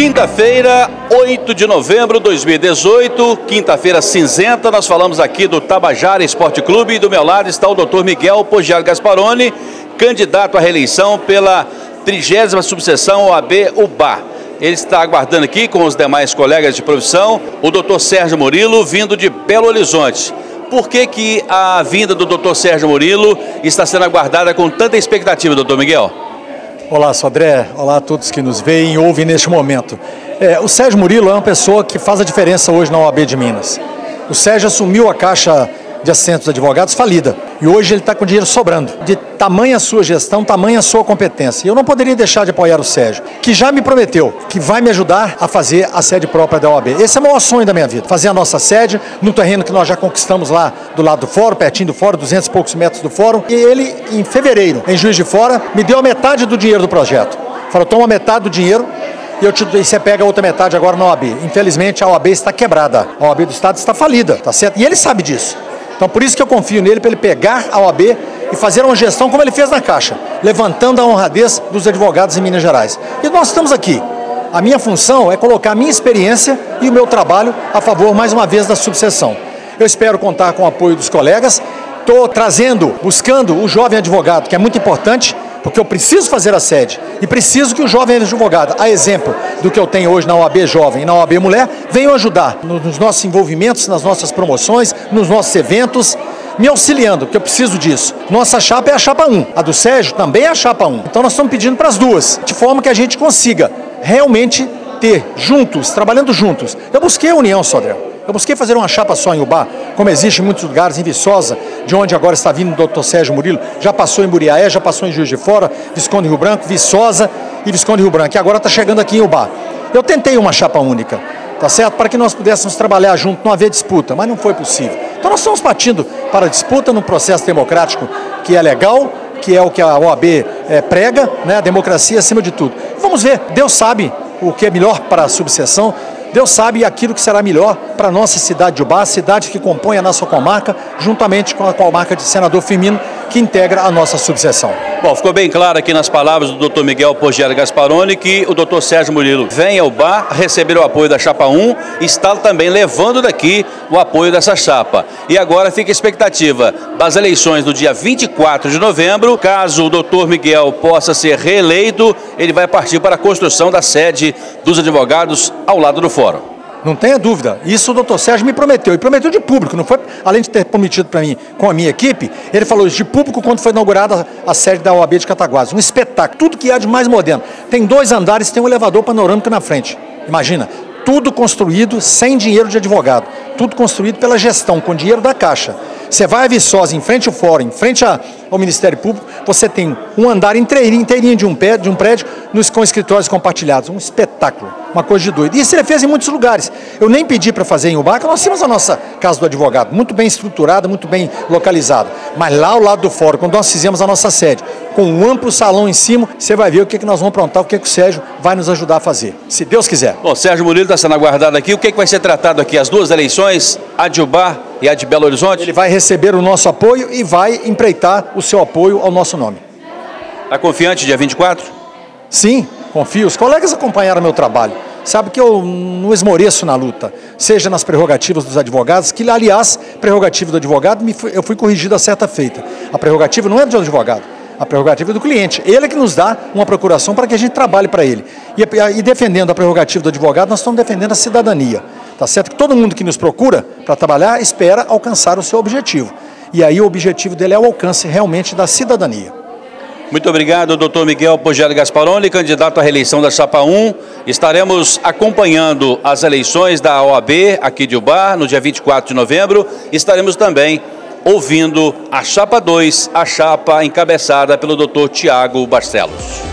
Quinta-feira, 8 de novembro de 2018, quinta-feira cinzenta, nós falamos aqui do Tabajara Esporte Clube e do meu lado está o Dr. Miguel Poggiari Gasparoni, candidato à reeleição pela 30ª subseção OAB-UBA. Ele está aguardando aqui com os demais colegas de profissão, o Dr. Sérgio Murilo, vindo de Belo Horizonte. Por que a vinda do Dr. Sérgio Murilo está sendo aguardada com tanta expectativa, Dr. Miguel? Olá, Sodré. Olá a todos que nos veem e ouvem neste momento. O Sérgio Murilo é uma pessoa que faz a diferença hoje na OAB de Minas. O Sérgio assumiu a Caixa de Assentos Advogados falida. E hoje ele está com dinheiro sobrando. De tamanha sua gestão, tamanha sua competência. E eu não poderia deixar de apoiar o Sérgio, que já me prometeu que vai me ajudar a fazer a sede própria da OAB. Esse é o maior sonho da minha vida. Fazer a nossa sede no terreno que nós já conquistamos lá do lado do fórum, pertinho do fórum, 200 e poucos metros do fórum. E ele, em fevereiro, em Juiz de Fora, me deu a metade do dinheiro do projeto. Falou, toma metade do dinheiro e você pega a outra metade agora na OAB. Infelizmente, a OAB está quebrada. A OAB do Estado está falida, tá certo? E ele sabe disso. Então, por isso que eu confio nele, para ele pegar a OAB e fazer uma gestão como ele fez na Caixa, levantando a honradez dos advogados em Minas Gerais. E nós estamos aqui. A minha função é colocar a minha experiência e o meu trabalho a favor, mais uma vez, da subseção. Eu espero contar com o apoio dos colegas. Estou buscando o jovem advogado, que é muito importante, porque eu preciso fazer a sede e preciso que o jovem advogado, a exemplo do que eu tenho hoje na OAB Jovem e na OAB Mulher, venham ajudar nos nossos envolvimentos, nas nossas promoções, nos nossos eventos, me auxiliando, porque eu preciso disso. Nossa chapa é a chapa 1, a do Sérgio também é a chapa 1. Então nós estamos pedindo para as duas, de forma que a gente consiga realmente ter juntos, trabalhando juntos. Eu busquei a união, Sodré. Eu busquei fazer uma chapa só em Ubá, como existe em muitos lugares, em Viçosa, de onde agora está vindo o Dr. Sérgio Murilo, já passou em Muriaé, já passou em Juiz de Fora, Visconde Rio Branco, Viçosa e Visconde Rio Branco, e agora está chegando aqui em Ubá. Eu tentei uma chapa única, tá certo? Para que nós pudéssemos trabalhar junto, não haver disputa, mas não foi possível. Então nós estamos partindo para a disputa num processo democrático que é legal, que é o que a OAB prega, né? A democracia acima de tudo. Vamos ver, Deus sabe o que é melhor para a subseção, Deus sabe aquilo que será melhor para a nossa cidade de Ubá, a cidade que compõe a nossa comarca, juntamente com a comarca de Senador Firmino, que integra a nossa subseção. Bom, ficou bem claro aqui nas palavras do Dr. Miguel Poggiari Gasparoni que o Dr. Sérgio Murilo vem ao Ubá receber o apoio da chapa 1 e está também levando daqui o apoio dessa chapa. E agora fica a expectativa das eleições do dia 24 de novembro. Caso o Dr. Miguel possa ser reeleito, ele vai partir para a construção da sede dos advogados ao lado do fórum. Não tenha dúvida, isso o doutor Sérgio me prometeu, e prometeu de público, não foi, além de ter prometido para mim com a minha equipe, ele falou isso de público quando foi inaugurada a sede da OAB de Cataguases, um espetáculo, tudo que há de mais moderno, tem 2 andares, tem um elevador panorâmico na frente, imagina, tudo construído sem dinheiro de advogado, tudo construído pela gestão, com dinheiro da Caixa. Você vai a Viçosa, em frente ao fórum, em frente ao Ministério Público, você tem um andar inteirinho de um prédio com escritórios compartilhados. Um espetáculo, uma coisa de doido. Isso ele fez em muitos lugares. Eu nem pedi para fazer em Ubá, que nós tínhamos a nossa Casa do Advogado, muito bem estruturada, muito bem localizada. Mas lá ao lado do fórum, quando nós fizemos a nossa sede, com um amplo salão em cima, você vai ver o que nós vamos aprontar, o que o Sérgio vai nos ajudar a fazer, se Deus quiser. Bom, Sérgio Murilo está sendo aguardado aqui. O que vai ser tratado aqui? As 2 eleições, a de Ubá e a de Belo Horizonte? Ele vai receber o nosso apoio e vai empreitar o seu apoio ao nosso nome. Está confiante dia 24? Sim, confio. Os colegas acompanharam meu trabalho. Sabe que eu não esmoreço na luta, seja nas prerrogativas dos advogados, que aliás, prerrogativa do advogado, eu fui corrigido a certa feita. A prerrogativa não é do advogado, a prerrogativa é do cliente. Ele é que nos dá uma procuração para que a gente trabalhe para ele. E defendendo a prerrogativa do advogado, nós estamos defendendo a cidadania. Tá certo que todo mundo que nos procura para trabalhar espera alcançar o seu objetivo. E aí o objetivo dele é o alcance realmente da cidadania. Muito obrigado, Dr. Miguel Poggiari Gasparoni, candidato à reeleição da chapa 1. Estaremos acompanhando as eleições da OAB aqui de Ubá, no dia 24 de novembro. Estaremos também ouvindo a chapa 2, a chapa encabeçada pelo Dr. Tiago Barcelos.